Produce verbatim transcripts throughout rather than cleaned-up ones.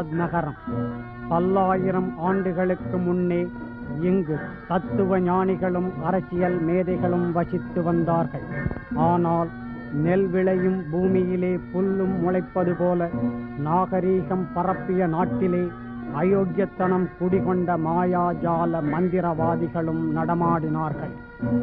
Baghdad நகரம். பல்லாயிரம் ஆண்டுகளுக்கு முன்னே இங்கு தத்துவ ஞானிகளும் அரசியல் மேதைகளும் வசித்து வந்தார்கள். ஆனால் நெல் விளையும் பூமியிலே புல்லும் முளைப்பது போல நாகரீகம் பரப்பிய நாட்டிலே அயோக்கியத்தனம் குடிகொண்ட மாயாஜால மந்திரவாதிகளும் நடமாடினார்கள்.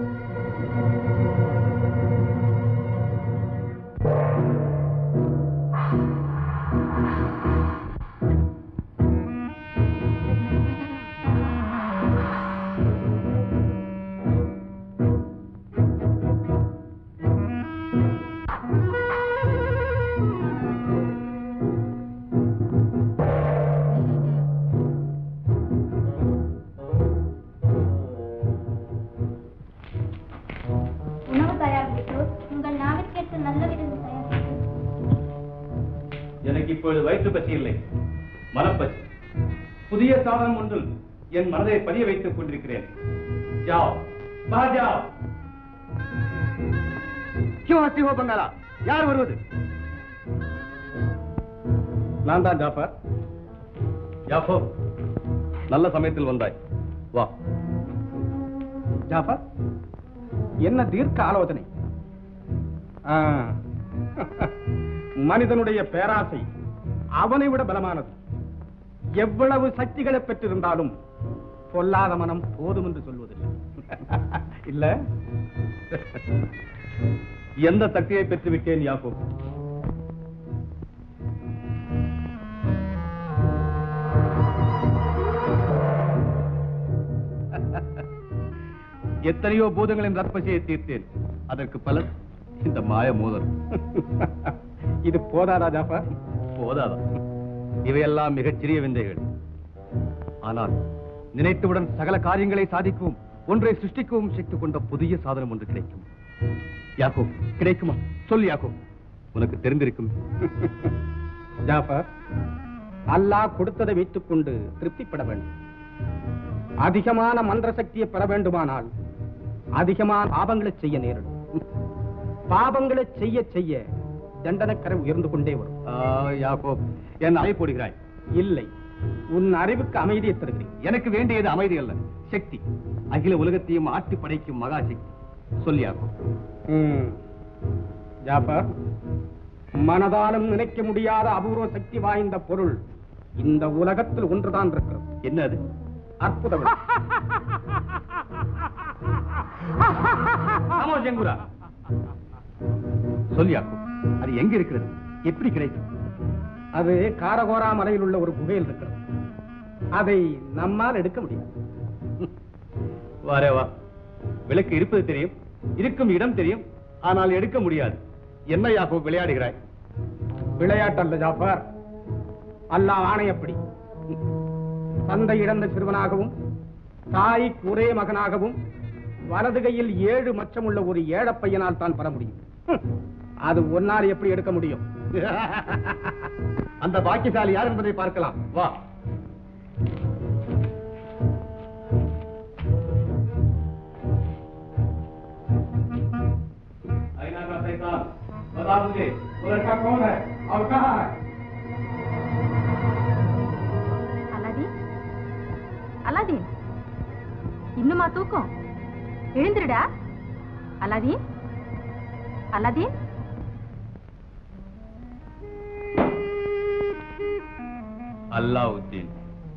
இப்பொழுது வயிற்று பசி இல்லை, மனப்பசி. புதிய சாதனம் ஒன்றில் என் மனதை பதிய வைத்துக் கொண்டிருக்கிறேன். ஜாவ் பாஜாவ். கியூ ஹஸ்தி ஹோ பங்காளா? யார் வருவது? நான் தான் ஜாஃபர். யாஃபோ, நல்ல சமயத்தில் வந்தாய். வா. ஜாஃபர், என்ன தீர்க்க ஆலோசனை? மனிதனுடைய பேராசை அவனை விட பலமானது. எவ்வளவு சக்திகளை பெற்றிருந்தாலும் பொல்லாத மனம் போதும் என்று சொல்வதில்லை. இல்ல, எந்த சக்தியை பெற்றுவிட்டேன் யாக்கோ? எத்தனையோ பூதங்களின் ரத்பசியை தீர்த்தேன். அதற்கு பலன் இந்த மாய மோதல். இது போதாதா ஜாஃபர்? போதாதா? இவையெல்லாம் மிகச்சிறிய விந்தைகள். ஆனால் நினைத்தவுடன் சகல காரியங்களை சாதிக்கவும் ஒன்றை சிருஷ்டிக்கவும் சக்தி கொண்ட புதிய சாதனம் ஒன்று கிடைக்கும். யாக்கோ, கிடைக்குமா? சொல் யாக்கோ, உனக்கு தெரிந்திருக்கும். ஜாஃபர், அல்லாஹ் கொடுத்ததை வைத்துக் கொண்டு திருப்திப்பட வேண்டும். அதிகமான மந்திர சக்தியை பெற வேண்டுமானால் அதிகமான பாபங்களை செய்ய நேரிடும். பாபங்களை செய்ய செய்ய தண்டனக்கரை உயர்ந்து கொண்டே வரும். யாக்கோ, என் அறை போடுகிறாய்? இல்லை, உன் அறிவுக்கு அமைதியை தருகிறேன். எனக்கு வேண்டியது அமைதி அல்ல, சக்தி. அகில உலகத்தையும் ஆட்டி படைக்கும் மகா சக்தி. சொல்லி யாக்கோ. ஜாஃபர், மனதாலும் நினைக்க முடியாத அபூர்வ சக்தி வாய்ந்த பொருள் இந்த உலகத்தில் ஒன்றுதான் இருக்கிறது. என்ன அது? அற்புதம். சொல்லியாக்கும். அது எங்க இருக்கிறது? எப்படி கிடைக்கும்? அது காரகோரா மலையில் உள்ள ஒரு குகையில் இருக்கிறது. அதை நம்மால் எடுக்க முடியும். வாரே வா. விளக்கு இருப்பது தெரியும், இருக்கும் இடம் தெரியும், ஆனால் எடுக்க முடியாது. என்ன யாக்கோ விளையாடுகிறாய்? விளையாட்டு அல்ல ஜாஃபர், அல்லாஹ் ஆணையப்படி. தந்தை இழந்த சிறுவனாகவும் தாய்க்கு ஒரே மகனாகவும் வலது கையில் ஏழு மச்சம் உள்ள ஒரு ஏழை பையனால் தான் பெற முடியும். அது ஒன்னால் எப்படி எடுக்க முடியும்? அந்த பாக்கியசாலி யார் என்பதை பார்க்கலாம். வா. அலாதீன், இன்னுமா தூக்கம்? எழுந்திருடா. Aladdin, Aladdin. அல்லாவுத்தீன்.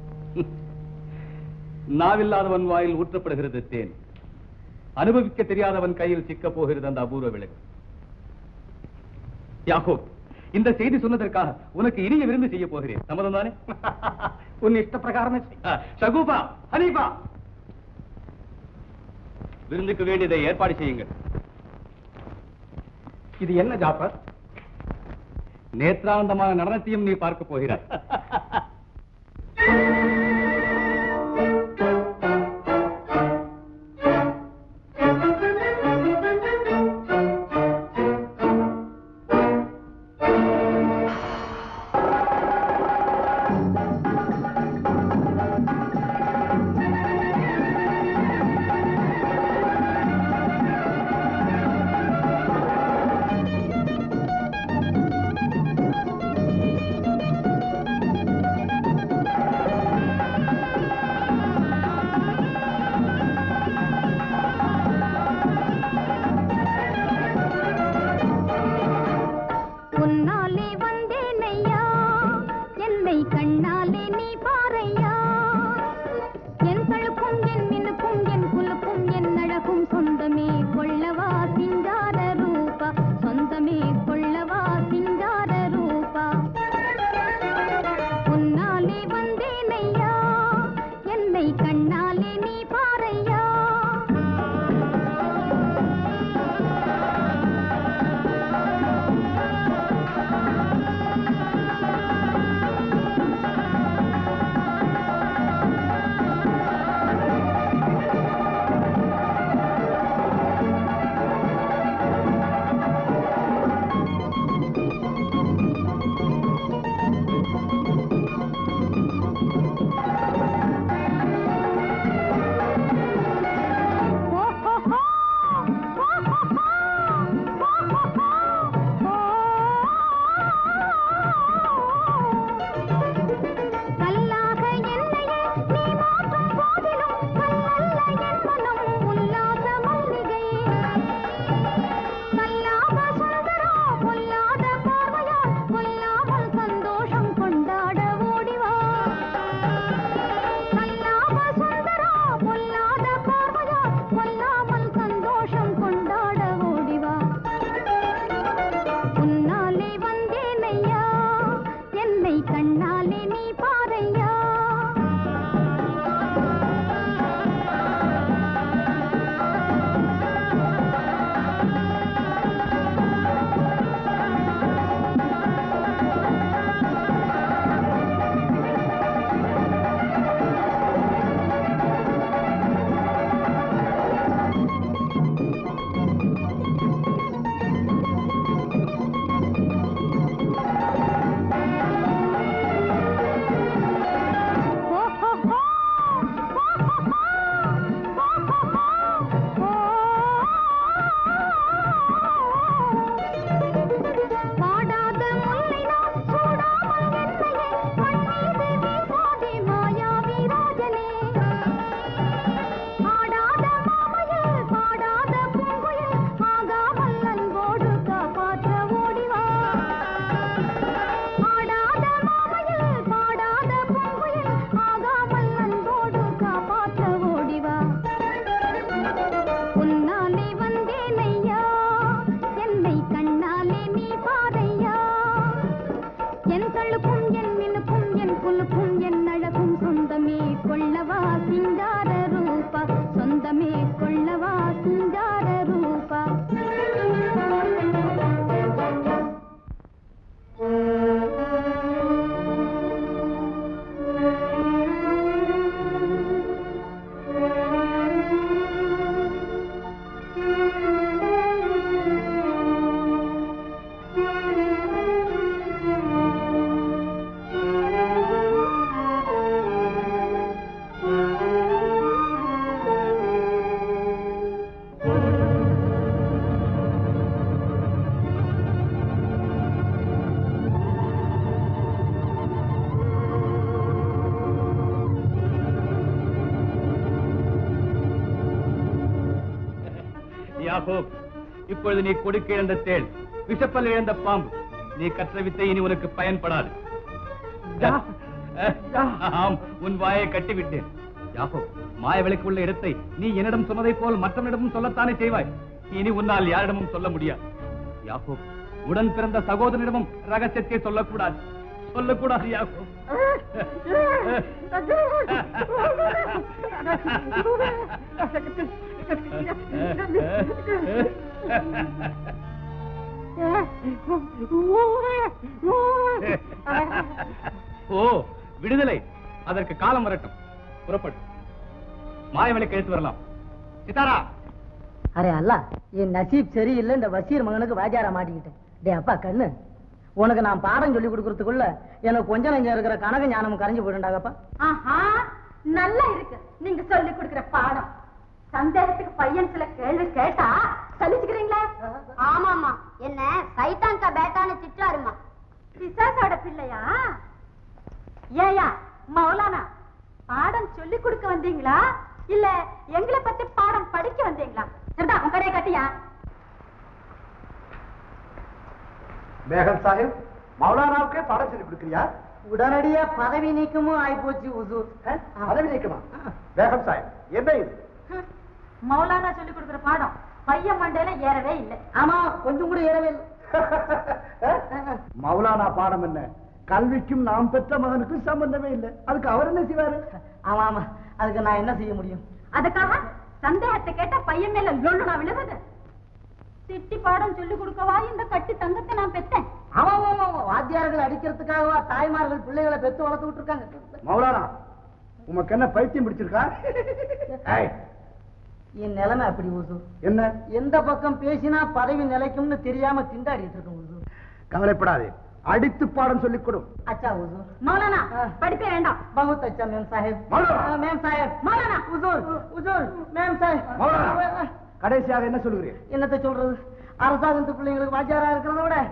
நாவில்லாதவன் வாயில் ஊற்றப்படுகிறது தேன், அனுபவிக்க தெரியாதவன் கையில் சிக்க போகிறது அந்த அபூர்வ விளக்கு. யாக்கோ, இந்த செய்தி சொன்னதற்காக உனக்கு இனிய விருந்து செய்ய போகிறேன். சம்மதம் தானே? உன் இஷ்ட பிரகாரமே. ஷகூபா, ஹனீஃபா, விருந்துக்கு வேண்டியதை ஏற்பாடு செய்யுங்கள். இது என்ன ஜாஃபர்? நேத்ரானந்தமான நடனத்தையும் நீ பார்க்க போகிறாய். யாகோப், இப்பொழுது நீ கொடுக்க இழந்த தேள், விஷப்பல் இழந்த பாம்பு. நீ கற்ற வித்தை இனி உனக்கு பயன்படாது. ஆம், உன் வாயை கட்டிவிட்டேன். யாகோப், மாயவிலைக்கு உள்ள இடத்தை நீ என்னிடம் சொன்னதை போல் மற்றவனிடமும் சொல்லத்தானே செய்வாய். இனி உன்னால் யாரிடமும் சொல்ல முடியாது. யாகோப், உடன் பிறந்த சகோதரனிடமும் ரகசியத்தை சொல்லக்கூடாது, சொல்லக்கூடாது யாகோப். ஓ, விடுதலை, அதற்கு காலம் வரட்டும். புறப்பட்டு மாயவளை கழித்து வரலாம். சித்தாரா, அரே அல்ல, என் நசீப் சரியில்லை, இந்த வசீர் மகனுக்கு வாஜாரா மாட்டிக்கிட்டேன். டே அப்பா கண்ணு, உனக்கு நான் பாடம் சொல்லி கொடுக்கறதுக்குள்ள எனக்கு கொஞ்சம் நஞ்சம் இருக்கிற கனக ஞானமும் கரைஞ்சு போயிடுண்டாங்கப்பா. ஆஹா, நல்லா இருக்கு நீங்க சொல்லி கொடுக்கிற பாடம். சந்தேகத்துக்கு பையன் சில கேள்வி கேட்டா சலிச்சுக்கிறீங்களா? ஆமாமா, என்ன சைத்தான்கா பேட்டான்னு திட்டாருமா. பிசாசோட பிள்ளையா? ஏயா மௌலானா, பாடம் சொல்லி கொடுக்க வந்தீங்களா இல்ல எங்களை பத்தி பாடம் படிக்க வந்தீங்களா? சரிதா, உன் கடையை கட்டியா? பேகம் சாஹிப், மௌலானாவுக்கே பாடம் சொல்லி கொடுக்கிறியா? உடனடியா பதவி நீக்கமும் ஆயிப்போச்சு உசூர். பதவி நீக்கமா? பேகம் சாஹிப், என்ன இது? மௌலானா சொல்லி கொடுக்கிற பாடம் பையன் மண்டையில ஏறவே இல்லை. ஆமா, கொஞ்சம் கூட ஏறவே இல்லை. மௌலானா பாடம் என்ன? கல்விக்கும் நாம் பெற்ற மகனுக்கும் சம்பந்தமே இல்லை. அதுக்கு அவர் என்ன செய்வாரு? ஆமா ஆமா, அதுக்கு நான் என்ன செய்ய முடியும்? அதுக்காக சந்தேகத்தை கேட்டா பையன் மேல லொல்லு நான் விழுவது? திட்டி பாடம் சொல்லி கொடுக்கவா இந்த கட்டி தங்கத்தை நான் பெத்தேன்? ஆமா ஆமா, வாத்தியார்கள் அடிக்கிறதுக்காகவா தாய்மார்கள் பிள்ளைகளை பெத்து வளர்த்து விட்டு இருக்காங்க. மௌலானா, உமக்கு என்ன பைத்தியம் பிடிச்சிருக்கா? என் நிலைமை அப்படி ஊசு. என்ன? எந்த பக்கம் பேசினா பதவி நிலைக்கும்னு தெரியாம திண்டாடிட்டு இருக்கேன் ஊசு. கவலைப்படாதே, அடித்து பாடம் சொல்லிக் கொடு. அச்சா ஊசு. மௌலானா, படிப்பே வேண்டாம். बहुत अच्छा मैम साहब. மௌலானா, மேம் சாஹிப். மௌலானா, உசூர் உசூர் மேம் சாஹிப். மௌலானா, கடைசியாக என்ன சொல்கிறீர்? என்னத்தை சொல்றது? அரசாங்கத்து பிள்ளைங்களுக்கு வாஜாரா இருக்கிறத விட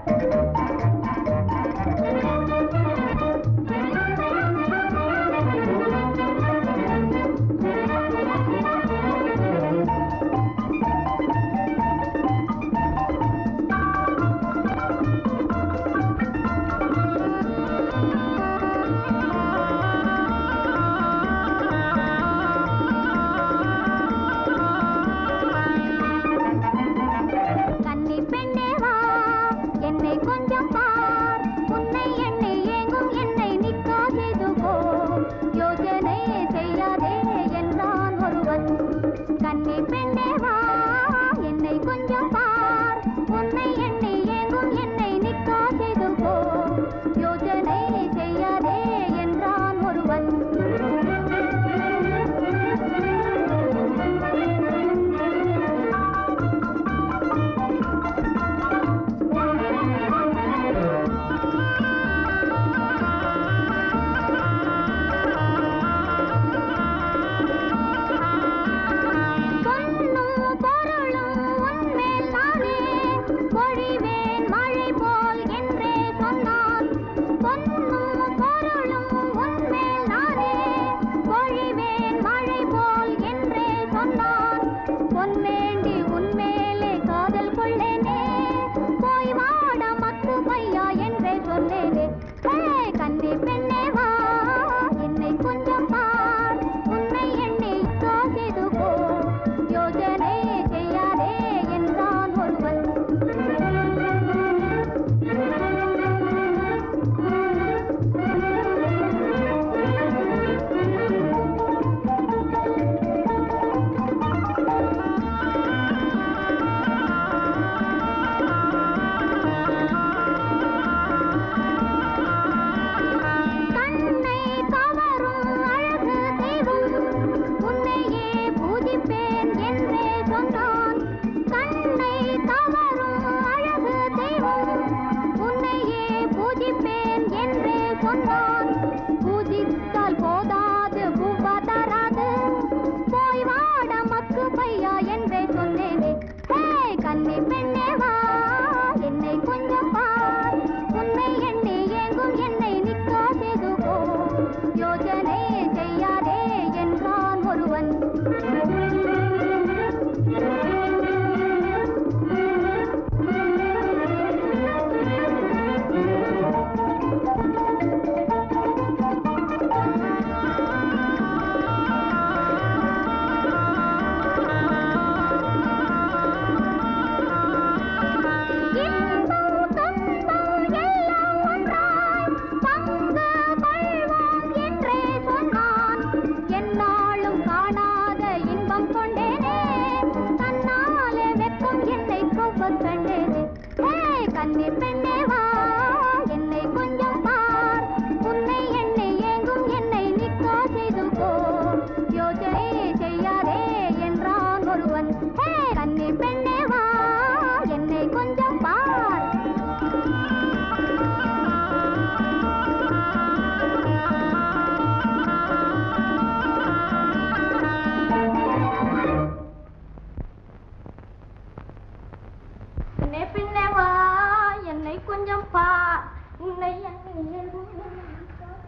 கன்னி பெண்ணே வா, என்னை கொஞ்சம் பார், உன்னை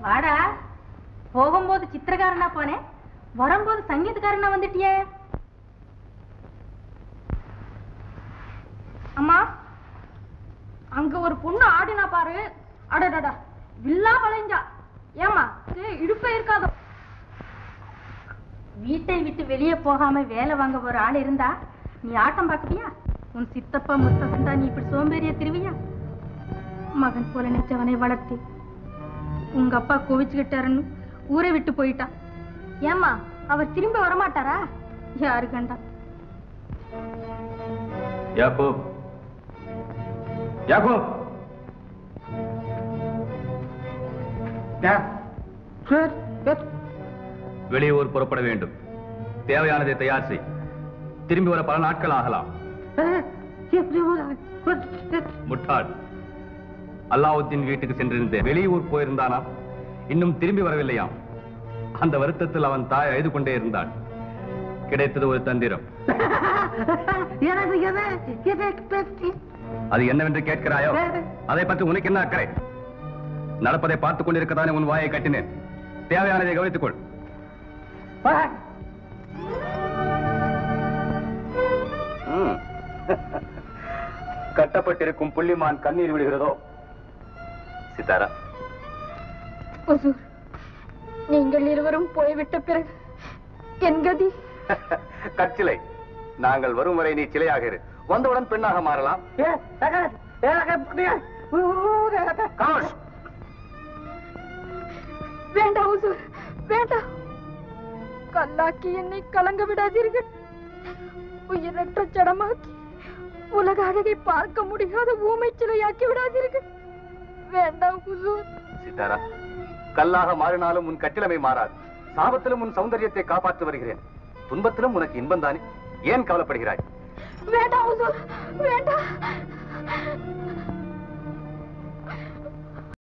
வாடா. போகும்போது சித்திரக்காரனா போனேன், வரும்போது சங்கீதக்காரனா வந்துட்டியே. அம்மா, அங்க ஒரு பொண்ணு ஆடினா பாரு. அடடா, வில்லா வளைஞ்சா. ஏமா இடுப்ப இருக்காதோ? வீட்டை விட்டு வெளியே போகாம வேலை வாங்க ஒரு ஆள் இருந்தா நீ ஆட்டம் பார்க்கவியா? உன் சித்தப்பா முத்தப்பா நீ இப்படி சோம்பேறிய திருவியா? மகன் போல நினைச்சவனை வளர்த்தி உங்க அப்பா கோவிச்சுக்கிட்டாருன்னு ஊரை விட்டு போயிட்டான். ஏமா அவர் திரும்ப வரமாட்டாரா? யாரு கண்டா? யாக்கோப், யாக்கோப், வெளியூர் புறப்பட வேண்டும். தேவையானதை தயார் செய். திரும்பி வர பல நாட்கள் ஆகலாம். முட்டாள், அல்லாவுத்தீன் வீட்டுக்கு சென்றிருந்தேன். வெளியூர் போயிருந்தானா? இன்னும் திரும்பி வரவில்லையாம். அந்த வருத்தத்தில் அவன் தாய் அழுது கொண்டே இருந்தாள். கிடைத்தது ஒரு தந்திரம். அது என்னவென்று கேட்கிறாயோ? அதை பற்றி உனக்கு என்ன அக்கறை? நடப்பதை பார்த்துக் கொண்டிருக்கத்தானே உன் வாயை கட்டினேன். தேவையானதை கவனித்துக் கொள். கட்டப்பட்டிருக்கும் புள்ளிமான் கண்ணீர் விடுகிறதோ? சித்தாரா, நீங்கள் இருவரும் போய்விட்ட பிறகு என் கதி? கற்சிலை, நாங்கள் வரும் வரை நீ சிலையாக இரு. வந்தவுடன் பெண்ணாக மாறலாம். வேண்டாம் உசூர், வேண்டாம். கல்லாக்கி என்னை கலங்க விடாதீர்கள். உயிரற்ற ஜடமாக்கி உலக அழகை பார்க்க முடியாத ஊமை சிலையாக்கி விடாதீர்கள். வேண்டாம் உசூர். சித்தாரா, கல்லாக மாறினாலும் உன் கட்டிலமை மாறாது. சாபத்திலும் உன் சௌந்தரியத்தை காப்பாற்றி வருகிறேன். துன்பத்திலும் உனக்கு இன்பம் தானே. ஏன் கவலைப்படுகிறாய்? வேண்டாம் உசூர், வேண்டாம்.